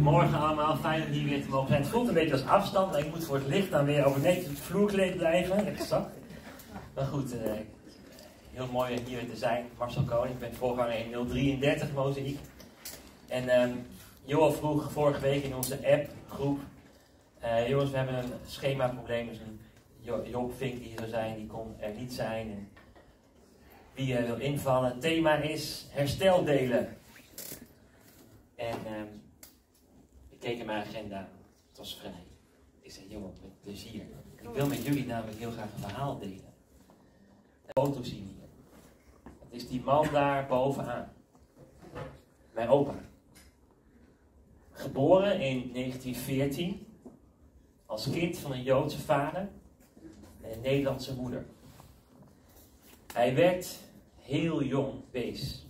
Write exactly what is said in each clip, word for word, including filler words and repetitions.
Goedemorgen allemaal, fijn om hier weer te mogen zijn. Het voelt een beetje als afstand, maar ik moet voor het licht dan weer over netjes op het vloerkleed blijven. Lekker zak. Maar goed, uh, heel mooi om hier weer te zijn. Marcel Koning, ik ben voorganger in nul drieëndertig Mozaïek. En um, Joel vroeg vorige week in onze appgroep, uh, jongens, we hebben een schemaprobleem. Dus een Job Vink die hier zou zijn, die kon er niet zijn. En wie uh, wil invallen? Het thema is hersteldelen. En um, ik keek in mijn agenda, het was vrij. Ik zei, joh, met plezier. Ik wil met jullie namelijk heel graag een verhaal delen. Een foto zien hier. Het is die man daar bovenaan. Mijn opa. Geboren in negentien veertien. Als kind van een Joodse vader en een Nederlandse moeder. Hij werd heel jong wees.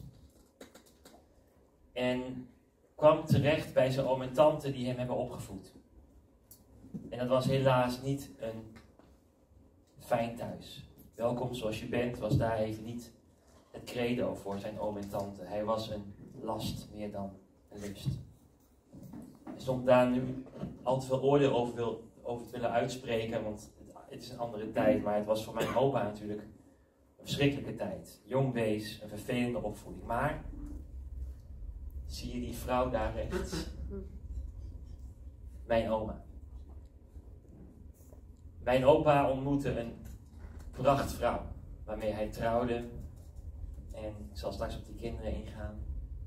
En kwam terecht bij zijn oom en tante die hem hebben opgevoed. En dat was helaas niet een fijn thuis. Welkom zoals je bent was daar even niet het credo voor zijn oom en tante. Hij was een last meer dan een lust. Er stond daar nu al te veel oordeel over, wil, over te willen uitspreken, want het, het is een andere tijd. Maar het was voor mijn opa natuurlijk een verschrikkelijke tijd. Jong wees, een vervelende opvoeding. Maar zie je die vrouw daar rechts? Mijn oma. Mijn opa ontmoette een prachtvrouw waarmee hij trouwde. En ik zal straks op die kinderen ingaan.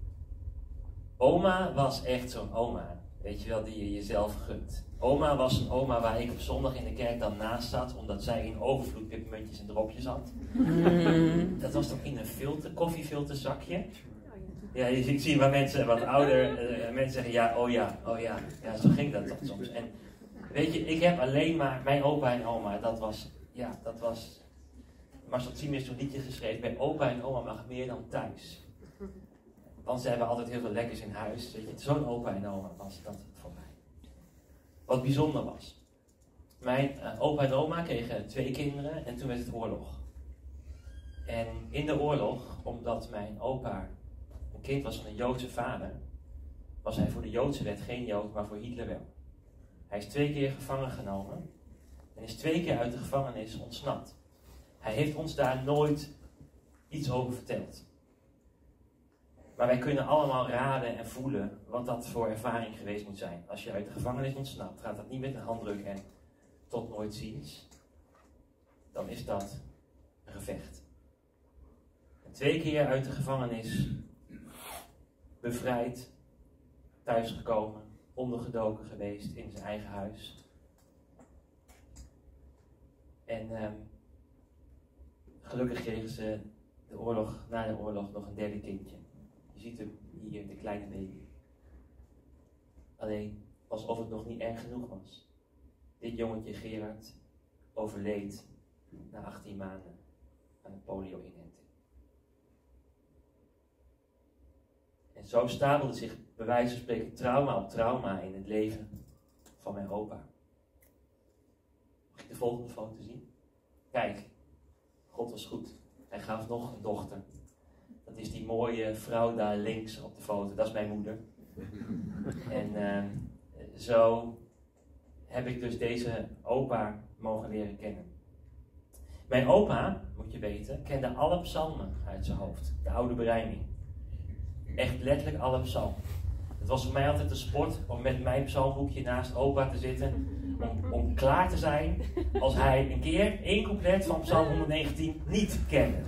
Oma was echt zo'n oma. Weet je wel, die je jezelf gunt. Oma was een oma waar ik op zondag in de kerk dan naast zat, omdat zij in overvloed pepermuntjes en dropjes had. Mm. Dat was dan in een filter, koffiefilterzakje. Ja, ik zie waar mensen, wat ouder, uh, mensen zeggen ja, oh ja, oh ja. Ja, zo ging dat dan soms. En weet je, ik heb alleen maar mijn opa en oma, dat was, ja, dat was... Marcel Tsiem heeft zo'n liedje geschreven, bij opa en oma mag meer dan thuis. Want ze hebben altijd heel veel lekkers in huis. Weet je, zo'n opa en oma was dat voor mij. Wat bijzonder was. Mijn uh, opa en oma kregen twee kinderen en toen werd het oorlog. En in de oorlog, omdat mijn opa een kind was van een Joodse vader, was hij voor de Joodse wet geen Jood, maar voor Hitler wel. Hij is twee keer gevangen genomen en is twee keer uit de gevangenis ontsnapt. Hij heeft ons daar nooit iets over verteld. Maar wij kunnen allemaal raden en voelen wat dat voor ervaring geweest moet zijn. Als je uit de gevangenis ontsnapt, gaat dat niet met een handdruk en tot nooit ziens. Dan is dat een gevecht. En twee keer uit de gevangenis bevrijd, thuisgekomen, ondergedoken geweest in zijn eigen huis. En eh, gelukkig kregen ze de oorlog, na de oorlog nog een derde kindje. Je ziet hem hier, de kleine baby. Alleen, alsof het nog niet erg genoeg was. Dit jongetje Gerard overleed na achttien maanden aan een polio-inenting. En zo stapelde zich bij wijze van spreken trauma op trauma in het leven van mijn opa. Mag ik de volgende foto zien? Kijk, God was goed. Hij gaf nog een dochter. Dat is die mooie vrouw daar links op de foto. Dat is mijn moeder. En uh, zo heb ik dus deze opa mogen leren kennen. Mijn opa, moet je weten, kende alle psalmen uit zijn hoofd. De oude berijming. Echt letterlijk alle psalmen. Het was voor mij altijd een sport om met mijn psalmboekje naast opa te zitten. Om, om klaar te zijn als hij een keer één couplet van psalm honderdnegentien niet kende.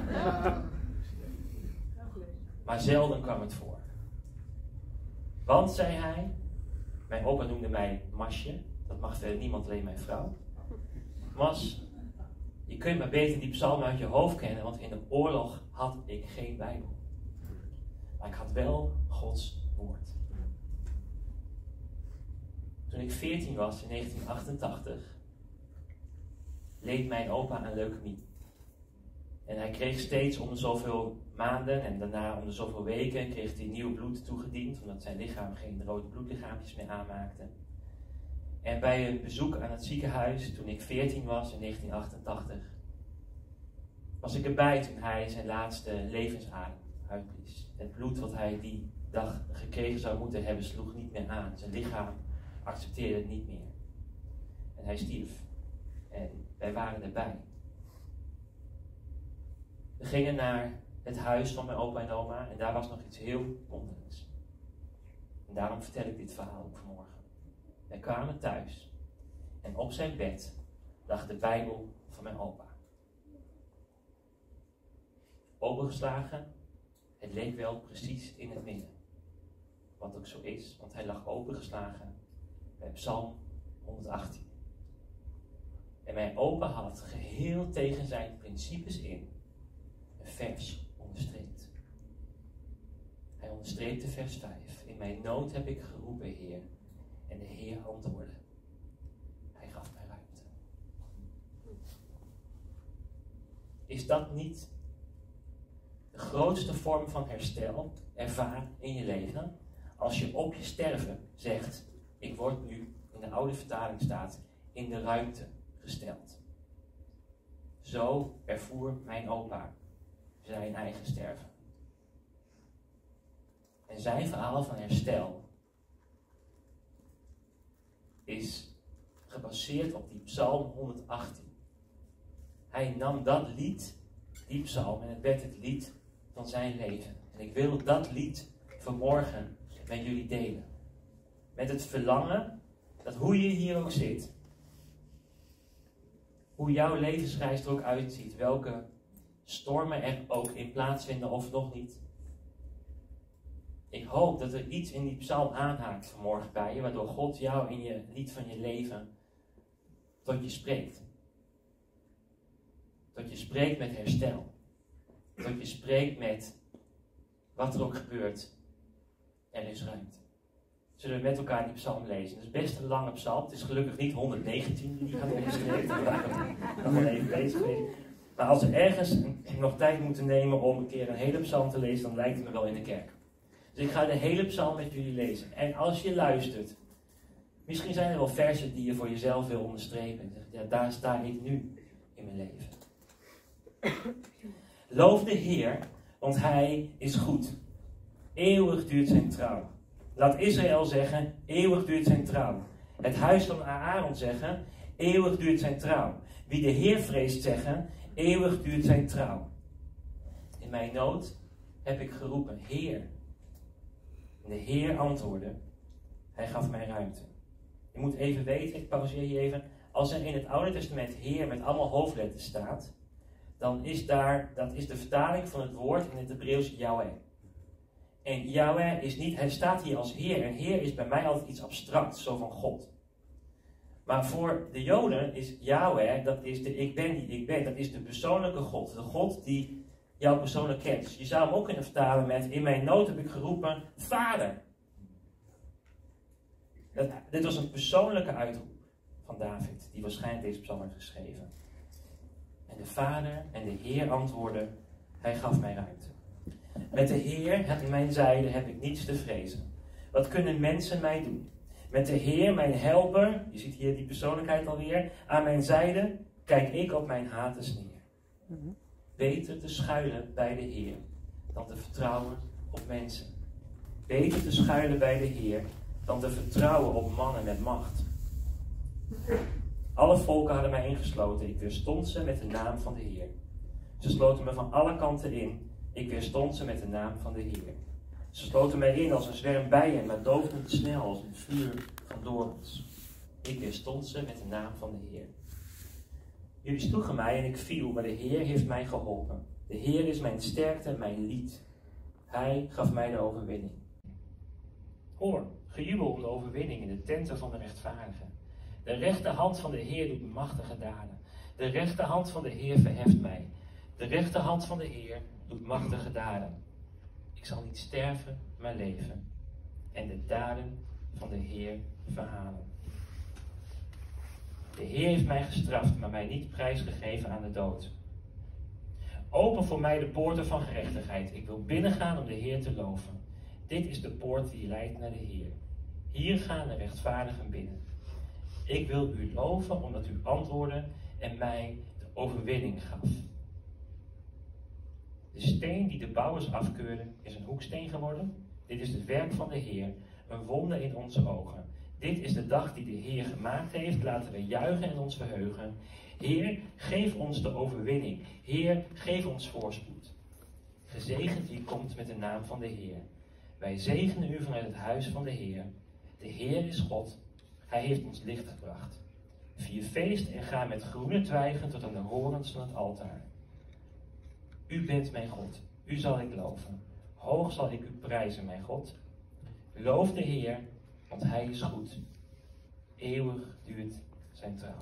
Maar zelden kwam het voor. Want, zei hij, mijn opa noemde mij Masje, dat mag verder niemand, alleen mijn vrouw. Mas, je kunt maar beter die psalm uit je hoofd kennen, want in de oorlog had ik geen Bijbel. Maar ik had wel Gods woord. Toen ik veertien was, in negentien achtentachtig, leed mijn opa aan leukemie. En hij kreeg steeds om de zoveel maanden en daarna om de zoveel weken kreeg hij nieuw bloed toegediend, omdat zijn lichaam geen rode bloedlichaampjes meer aanmaakte. En bij een bezoek aan het ziekenhuis, toen ik veertien was, in negentien achtentachtig, was ik erbij toen hij zijn laatste levensadem uitblies. Het bloed wat hij die dag gekregen zou moeten hebben, sloeg niet meer aan. Zijn lichaam accepteerde het niet meer. En hij stierf. En wij waren erbij. We gingen naar het huis van mijn opa en oma en daar was nog iets heel wonderlijks. En daarom vertel ik dit verhaal ook vanmorgen. Wij kwamen thuis en op zijn bed lag de Bijbel van mijn opa. Opengeslagen, het leek wel precies in het midden. Wat ook zo is, want hij lag opengeslagen bij Psalm honderdachttien. En mijn opa had geheel tegen zijn principes in een vers onderstreept. Hij onderstreepte vers vijf. In mijn nood heb ik geroepen, Heer, en de Heer antwoordde. Hij gaf mij ruimte. Is dat niet de grootste vorm van herstel ervaren in je leven? Als je op je sterven zegt, ik word nu, in de oude vertaling staat, in de ruimte gesteld. Zo ervoer mijn opa zijn eigen sterven. En zijn verhaal van herstel is gebaseerd op die Psalm honderdachttien. Hij nam dat lied, die psalm, en het werd het lied van zijn leven. En ik wil dat lied vanmorgen met jullie delen. Met het verlangen dat hoe je hier ook zit, hoe jouw levensreis er ook uitziet, welke stormen er ook in plaatsvinden of nog niet. Ik hoop dat er iets in die psalm aanhaakt vanmorgen bij je, waardoor God jou in je lied van je leven tot je spreekt. Tot je spreekt met herstel. Tot je spreekt met wat er ook gebeurt. Er is ruimte. Zullen we met elkaar die psalm lezen? Het is best een lange psalm. Het is gelukkig niet honderdnegentien die gaat opgeschreven. Daar nog wel even bezig geweest. Maar als we ergens nog tijd moeten nemen om een keer een hele psalm te lezen, dan lijkt het me wel in de kerk. Dus ik ga de hele psalm met jullie lezen. En als je luistert, misschien zijn er wel versen die je voor jezelf wil onderstrepen. En zegt, ja, daar sta ik nu in mijn leven. Loof de Heer, want Hij is goed. Eeuwig duurt zijn trouw. Laat Israël zeggen, eeuwig duurt zijn trouw. Het huis van Aaron zeggen, eeuwig duurt zijn trouw. Wie de Heer vreest zeggen, eeuwig duurt zijn trouw. In mijn nood heb ik geroepen, Heer. En de Heer antwoordde, Hij gaf mij ruimte. Je moet even weten, ik pauzeer hier even. Als er in het Oude Testament Heer met allemaal hoofdletters staat, dan is daar, dat is de vertaling van het woord in het Hebreeuws Yahweh. En Yahweh is niet, hij staat hier als Heer. En Heer is bij mij altijd iets abstracts, zo van God. Maar voor de Joden is Yahweh, dat is de ik ben die ik ben. Dat is de persoonlijke God. De God die jou persoonlijk kent. Dus je zou hem ook kunnen vertalen met, in mijn nood heb ik geroepen, Vader. Dat, dit was een persoonlijke uitroep van David, die waarschijnlijk deze psalm heeft geschreven. En de Vader en de Heer antwoordden, Hij gaf mij ruimte. Met de Heer aan mijn zijde heb ik niets te vrezen. Wat kunnen mensen mij doen? Met de Heer, mijn helper, je ziet hier die persoonlijkheid alweer, aan mijn zijde kijk ik op mijn haters neer. Mm-hmm. Beter te schuilen bij de Heer dan te vertrouwen op mensen. Beter te schuilen bij de Heer dan te vertrouwen op mannen met macht. Alle volken hadden mij ingesloten. Ik weerstond ze met de naam van de Heer. Ze sloten me van alle kanten in. Ik weerstond ze met de naam van de Heer. Ze sloten mij in als een zwerm bijen, maar doofden te snel als een vuur van dorens. Ik weerstond ze met de naam van de Heer. Jullie sloegen mij en ik viel, maar de Heer heeft mij geholpen. De Heer is mijn sterkte en mijn lied. Hij gaf mij de overwinning. Hoor, gejubel om de overwinning in de tenten van de rechtvaardigen. De rechterhand van de Heer doet machtige daden. De rechterhand van de Heer verheft mij. De rechterhand van de Heer doet machtige daden. Ik zal niet sterven, maar leven. En de daden van de Heer verhalen. De Heer heeft mij gestraft, maar mij niet prijsgegeven aan de dood. Open voor mij de poorten van gerechtigheid. Ik wil binnengaan om de Heer te loven. Dit is de poort die leidt naar de Heer. Hier gaan de rechtvaardigen binnen. Ik wil u loven omdat u antwoordde en mij de overwinning gaf. De steen die de bouwers afkeurden is een hoeksteen geworden. Dit is het werk van de Heer, een wonder in onze ogen. Dit is de dag die de Heer gemaakt heeft. Laten we juichen en ons verheugen. Heer, geef ons de overwinning. Heer, geef ons voorspoed. Gezegend wie komt met de naam van de Heer. Wij zegenen u vanuit het huis van de Heer. De Heer is God. Hij heeft ons licht gebracht. Vier feest en ga met groene twijgen tot aan de horens van het altaar. U bent mijn God. U zal ik loven. Hoog zal ik u prijzen, mijn God. Loof de Heer, want hij is goed. Eeuwig duurt zijn trouw.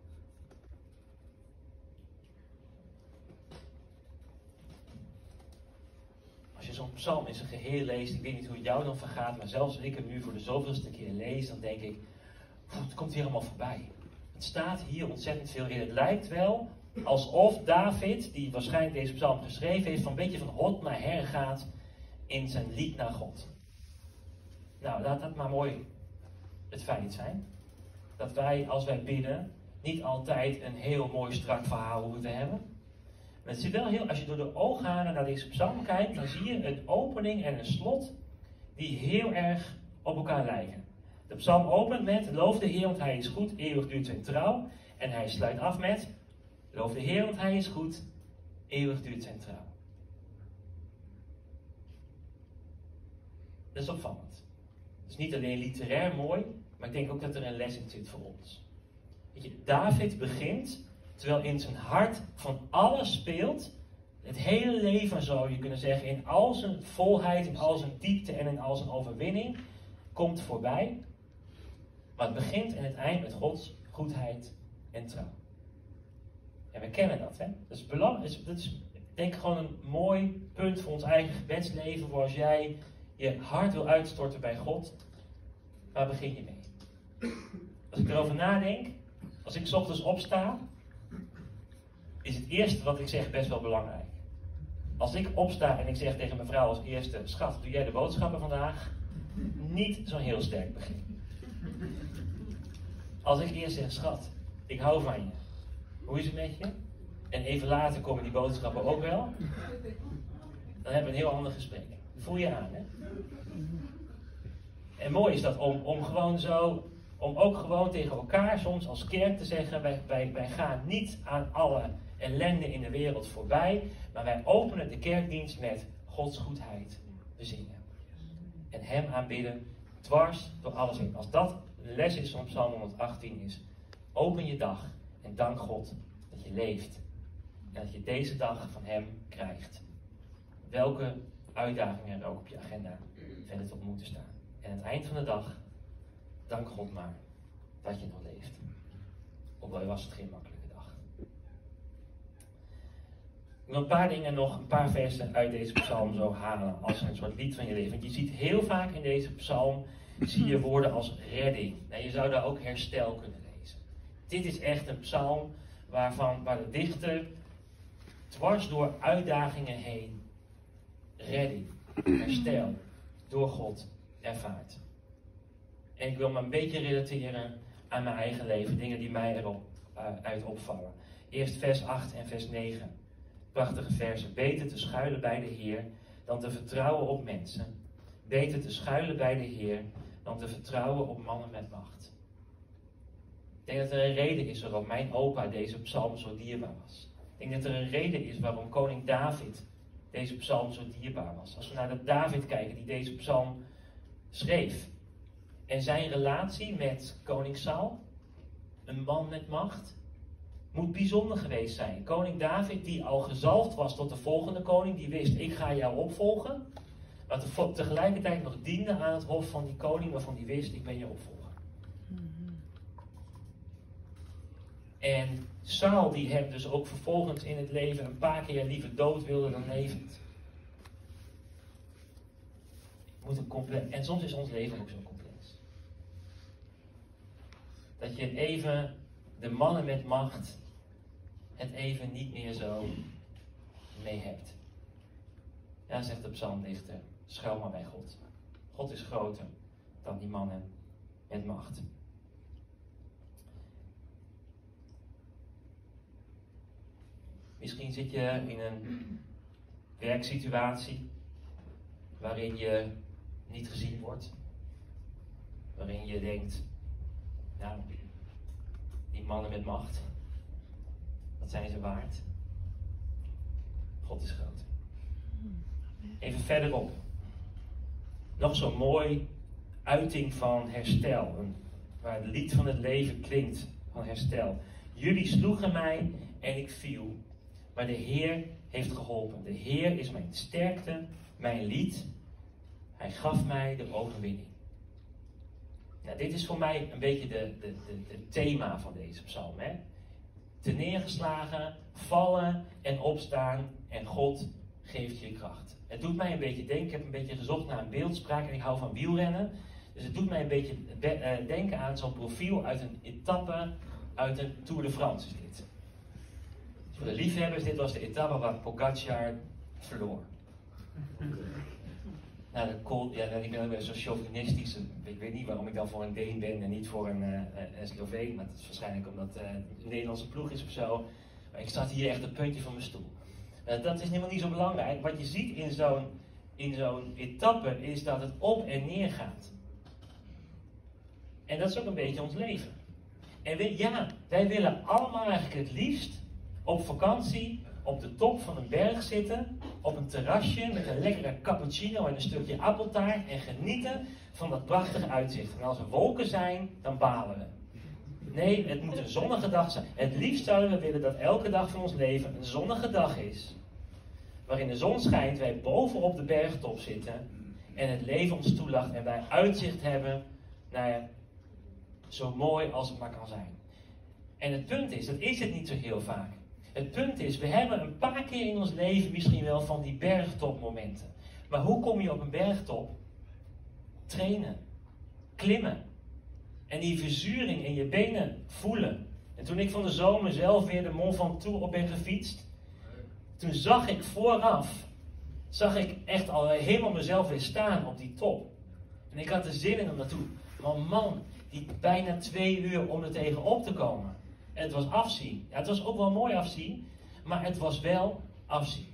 Als je zo'n psalm in zijn geheel leest, ik weet niet hoe het jou dan vergaat, maar zelfs als ik hem nu voor de zoveelste keer lees, dan denk ik, het komt hier allemaal voorbij. Het staat hier ontzettend veel in. Het lijkt wel alsof David, die waarschijnlijk deze psalm geschreven heeft, van een beetje van hot naar her gaat in zijn lied naar God. Nou, laat dat maar mooi het feit zijn. Dat wij, als wij bidden, niet altijd een heel mooi strak verhaal hoeven te hebben. Maar het is wel heel, als je door de oogharen naar deze psalm kijkt, dan zie je een opening en een slot die heel erg op elkaar lijken. De psalm opent met, loof de Heer, want hij is goed, eeuwig duurt zijn trouw. En hij sluit af met, loof de Heer, want hij is goed, eeuwig duurt zijn trouw. Dat is opvallend. Het is niet alleen literair mooi, maar ik denk ook dat er een les in zit voor ons. Weet je, David begint, terwijl in zijn hart van alles speelt, het hele leven zou je kunnen zeggen, in al zijn volheid, in al zijn diepte en in al zijn overwinning, komt voorbij. Maar het begint en het eind met Gods goedheid en trouw. En we kennen dat, hè? Dat is belangrijk. Dat is, denk ik, gewoon een mooi punt voor ons eigen gebedsleven. Voor als jij je hart wil uitstorten bij God, waar begin je mee? Als ik erover nadenk, als ik 's ochtends opsta, is het eerste wat ik zeg best wel belangrijk. Als ik opsta en ik zeg tegen mijn vrouw als eerste, schat, doe jij de boodschappen vandaag? Niet zo'n heel sterk begin. Als ik eerst zeg, schat, ik hou van je. Hoe is het met je? En even later komen die boodschappen ook wel. Dan hebben we een heel ander gesprek. Voel je aan, hè? En mooi is dat om, om gewoon zo, om ook gewoon tegen elkaar soms als kerk te zeggen, wij, wij, wij gaan niet aan alle ellende in de wereld voorbij, maar wij openen de kerkdienst met Gods goedheid bezingen. En hem aanbidden, dwars door alles heen. Als dat de les is van Psalm honderdachttien is, open je dag en dank God dat je leeft. En dat je deze dag van hem krijgt. Welke uitdagingen er ook op je agenda verder op moeten staan. En aan het eind van de dag, dank God maar dat je nog leeft. Ook al was het geen makkelijke dag. Ik wil een paar dingen nog, een paar versen uit deze psalm zo halen als een soort lied van je leven. Want je ziet heel vaak in deze psalm, zie je woorden als redding. Nou, je zou daar ook herstel kunnen lezen. Dit is echt een psalm waarvan, waar de dichter dwars door uitdagingen heen redding, herstel, door God ervaart. En ik wil me een beetje relateren aan mijn eigen leven, dingen die mij erop uh, uit opvallen. Eerst vers acht en vers negen. Prachtige versen. Beter te schuilen bij de Heer dan te vertrouwen op mensen. Beter te schuilen bij de Heer dan te vertrouwen op mannen met macht. Ik denk dat er een reden is waarom mijn opa deze psalm zo dierbaar was. Ik denk dat er een reden is waarom koning David deze psalm zo dierbaar was. Als we naar de David kijken die deze psalm schreef. En zijn relatie met koning Saul, een man met macht, moet bijzonder geweest zijn. Koning David die al gezalfd was tot de volgende koning, die wist, ik ga jou opvolgen. Maar te, tegelijkertijd nog diende aan het hof van die koning waarvan die wist, ik ben je opvolger. En Saul die hem dus ook vervolgens in het leven een paar keer liever dood wilde dan levend. Moet een complex. En soms is ons leven ook zo complex. Dat je even, de mannen met macht, het even niet meer zo mee hebt. Ja, zegt de psalmdichter, schuil maar bij God. God is groter dan die mannen met macht. Misschien zit je in een werksituatie waarin je niet gezien wordt. Waarin je denkt, nou, die mannen met macht, wat zijn ze waard? God is groot. Even verderop. Nog zo'n mooi uiting van herstel. Een, waar het lied van het leven klinkt van herstel. Jullie sloegen mij en ik viel. Maar de Heer heeft geholpen. De Heer is mijn sterkte, mijn lied. Hij gaf mij de overwinning. Nou, dit is voor mij een beetje de, de, de, de thema van deze psalm. Hè? Te neergeslagen, vallen en opstaan en God geeft je kracht. Het doet mij een beetje denken, ik heb een beetje gezocht naar een beeldspraak en ik hou van wielrennen. Dus het doet mij een beetje be, uh, denken aan zo'n profiel uit een etappe uit een Tour de France is dit. Dus voor de liefhebbers, dit was de etappe waar Pogacar verloor. Nou, de Col, ja, ik ben wel zo chauvinistisch. Ik weet niet waarom ik dan voor een Deen ben en niet voor een, uh, een Sloveen. Maar dat is waarschijnlijk omdat uh, het een Nederlandse ploeg is of zo. Maar ik zat hier echt op het puntje van mijn stoel. Uh, dat is helemaal niet zo belangrijk. Wat je ziet in zo'n in zo'n etappe is dat het op en neer gaat. En dat is ook een beetje ons leven. En we, ja, wij willen allemaal eigenlijk het liefst op vakantie op de top van een berg zitten, op een terrasje met een lekkere cappuccino en een stukje appeltaart en genieten van dat prachtige uitzicht. En als er wolken zijn, dan balen we. Nee, het moet een zonnige dag zijn. Het liefst zouden we willen dat elke dag van ons leven een zonnige dag is. Waarin de zon schijnt, wij bovenop de bergtop zitten en het leven ons toelacht en wij uitzicht hebben naar zo mooi als het maar kan zijn. En het punt is, dat is het niet zo heel vaak. Het punt is, we hebben een paar keer in ons leven misschien wel van die bergtopmomenten. Maar hoe kom je op een bergtop? Trainen. Klimmen. En die verzuring in je benen voelen. En toen ik van de zomer zelf weer de Mont Ventoux op ben gefietst, toen zag ik vooraf, zag ik echt al helemaal mezelf weer staan op die top. En ik had er zin in om naartoe. Maar man, die bijna twee uur om er tegenop te komen. En het was afzien. Ja, het was ook wel mooi afzien, maar het was wel afzien.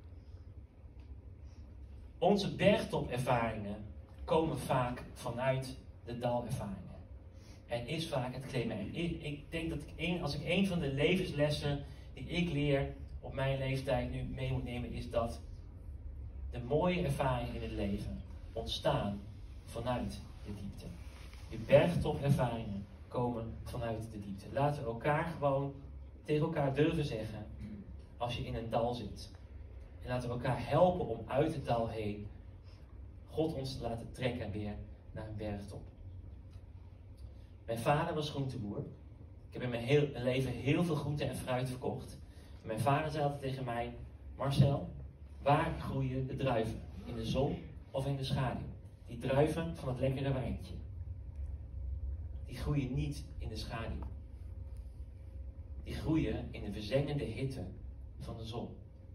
Onze bergtopervaringen komen vaak vanuit de dalervaringen. En is vaak het klimmen. En ik, ik denk dat ik een, als ik een van de levenslessen die ik leer op mijn leeftijd nu mee moet nemen, is dat de mooie ervaringen in het leven ontstaan vanuit de diepte. Je bergtopervaringen komen vanuit de diepte. Laten we elkaar gewoon tegen elkaar durven zeggen als je in een dal zit. En laten we elkaar helpen om uit het dal heen God ons te laten trekken weer naar een bergtop. Mijn vader was groenteboer. Ik heb in mijn heel, mijn leven heel veel groente en fruit verkocht. En mijn vader zei altijd tegen mij: Marcel, waar groeien de druiven? In de zon of in de schaduw? Die druiven van het lekkere wijntje. Die groeien niet in de schaduw. Die groeien in de verzengende hitte van de zon.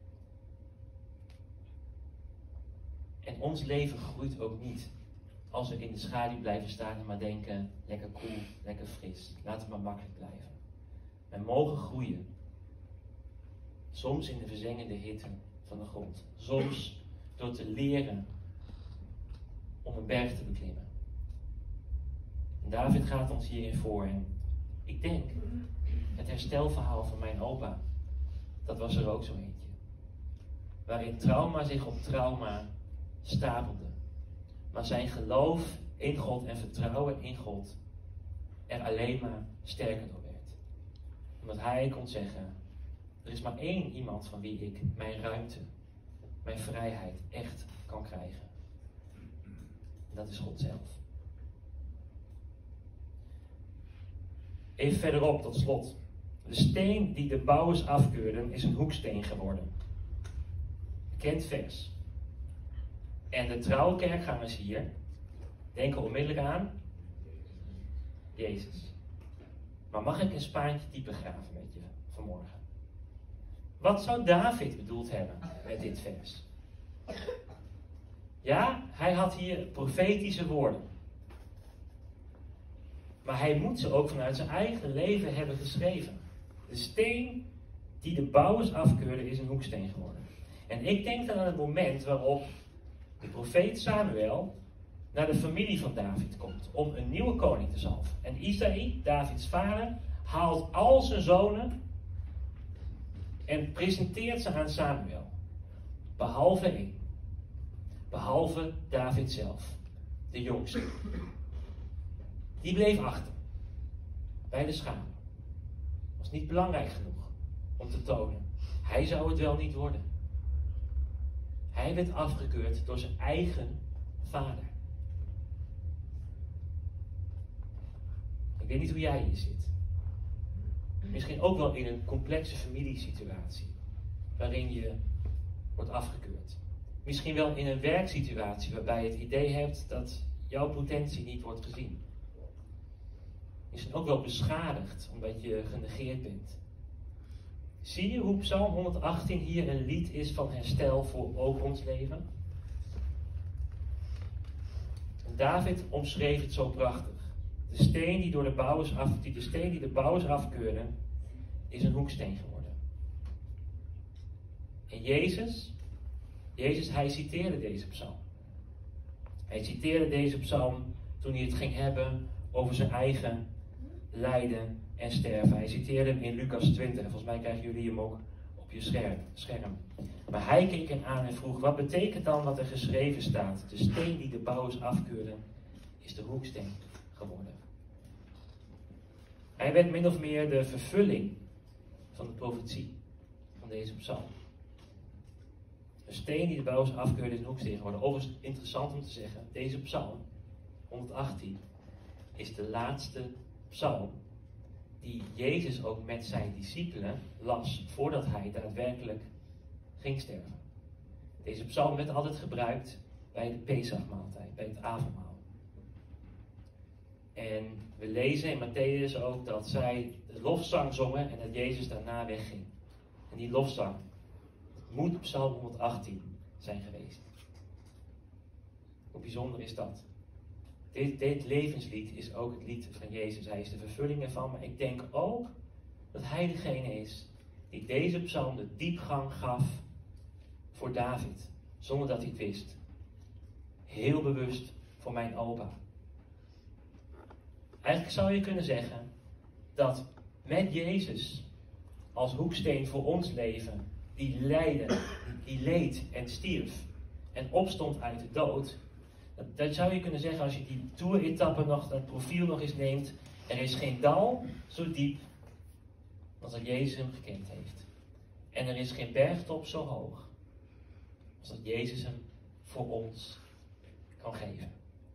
En ons leven groeit ook niet als we in de schaduw blijven staan en maar denken, lekker koel, lekker fris, laat het maar makkelijk blijven. Wij mogen groeien. Soms in de verzengende hitte van de grond. Soms door te leren om een berg te beklimmen. En David gaat ons hierin voor. En ik denk, het herstelverhaal van mijn opa, dat was er ook zo eentje. Waarin trauma zich op trauma stapelde. Maar zijn geloof in God en vertrouwen in God er alleen maar sterker door werd. Omdat hij kon zeggen, er is maar één iemand van wie ik mijn ruimte, mijn vrijheid echt kan krijgen. En dat is God zelf. Even verderop, tot slot. De steen die de bouwers afkeurden is een hoeksteen geworden. Bekend vers. En de trouwe kerkgangers hier denken onmiddellijk aan Jezus. Maar mag ik een spaantje dieper graven met je vanmorgen? Wat zou David bedoeld hebben met dit vers? Ja, hij had hier profetische woorden. Maar hij moet ze ook vanuit zijn eigen leven hebben geschreven. De steen die de bouwers afkeurden is een hoeksteen geworden. En ik denk dan aan het moment waarop de profeet Samuel naar de familie van David komt om een nieuwe koning te zalven. En Isaï, Davids vader, haalt al zijn zonen en presenteert ze aan Samuel. Behalve één. Behalve David zelf, de jongste. Die bleef achter, bij de schapen. Was niet belangrijk genoeg om te tonen. Hij zou het wel niet worden. Hij werd afgekeurd door zijn eigen vader. Ik weet niet hoe jij hier zit. Misschien ook wel in een complexe familiesituatie, waarin je wordt afgekeurd. Misschien wel in een werksituatie waarbij je het idee hebt dat jouw potentie niet wordt gezien. Misschien ook wel beschadigd omdat je genegeerd bent. Zie je hoe Psalm honderdachttien hier een lied is van herstel voor ook ons leven? En David omschreef het zo prachtig. De steen die, door de, bouwers af, die de steen die de bouwers afkeurden, is een hoeksteen geworden. En Jezus, Jezus, hij citeerde deze psalm. Hij citeerde deze psalm toen hij het ging hebben over zijn eigen lijden en sterven. Hij citeerde hem in Lucas twintig. Volgens mij krijgen jullie hem ook op je scherm. Maar hij keek hem aan en vroeg, wat betekent dan wat er geschreven staat? De steen die de bouwers afkeurden, is de hoeksteen geworden. Hij werd min of meer de vervulling van de profetie van deze psalm. Een steen die de bouwers afkeurden is een hoeksteen geworden. Overigens interessant om te zeggen, deze psalm, honderdachttien, is de laatste psalm die Jezus ook met zijn discipelen las voordat hij daadwerkelijk ging sterven. Deze psalm werd altijd gebruikt bij de Pesachmaaltijd, bij het avondmaal. En we lezen in Matthäus ook dat zij de lofzang zongen en dat Jezus daarna wegging. En die lofzang moet psalm honderdachttien zijn geweest. Hoe bijzonder is dat? Dit, dit levenslied is ook het lied van Jezus. Hij is de vervulling ervan. Maar ik denk ook dat hij degene is die deze psalm de diepgang gaf voor David. Zonder dat hij het wist. Heel bewust voor mijn opa. Eigenlijk zou je kunnen zeggen dat met Jezus als hoeksteen voor ons leven, die lijden, die leed en stierf en opstond uit de dood. Dat, dat zou je kunnen zeggen als je die toeretappe nog, dat profiel nog eens neemt. Er is geen dal zo diep als dat Jezus hem gekend heeft. En er is geen bergtop zo hoog als dat Jezus hem voor ons kan geven.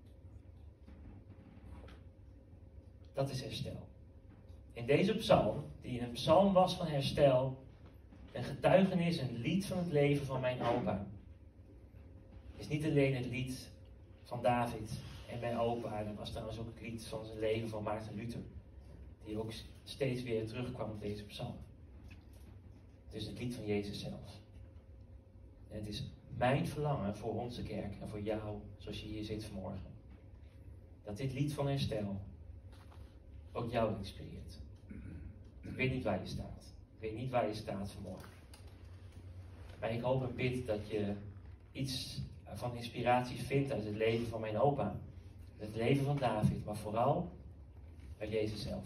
Dat is herstel. In deze psalm, die een psalm was van herstel, een getuigenis, een lied van het leven van mijn opa, is niet alleen het lied van David en mijn opa. Dat was trouwens ook het lied van zijn leven van Maarten Luther, die ook steeds weer terugkwam op deze psalm. Het is het lied van Jezus zelf. En het is mijn verlangen voor onze kerk en voor jou, zoals je hier zit vanmorgen, dat dit lied van herstel ook jou inspireert. Ik weet niet waar je staat. Ik weet niet waar je staat vanmorgen. Maar ik hoop en bid dat je iets van inspiratie vindt uit het leven van mijn opa. Het leven van David, maar vooral bij Jezus zelf.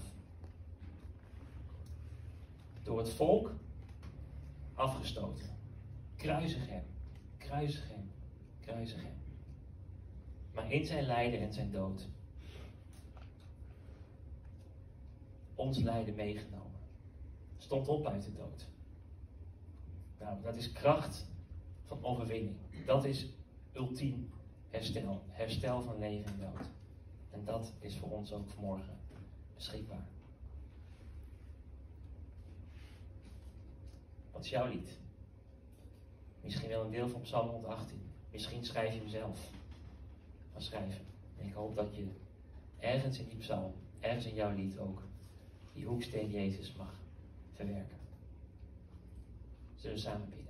Door het volk afgestoten. Kruisig hem, kruisig hem, kruisig hem. Maar in zijn lijden en zijn dood ons lijden meegenomen. Stond op uit de dood. Nou, dat is kracht van overwinning. Dat is ultiem herstel. Herstel van leven en dood. En dat is voor ons ook vanmorgen beschikbaar. Wat is jouw lied? Misschien wel een deel van Psalm honderdachttien. Misschien schrijf je hem zelf. Maar schrijf hem. En ik hoop dat je ergens in die psalm, ergens in jouw lied ook, die hoeksteen Jezus mag verwerken. Zullen we samen bidden?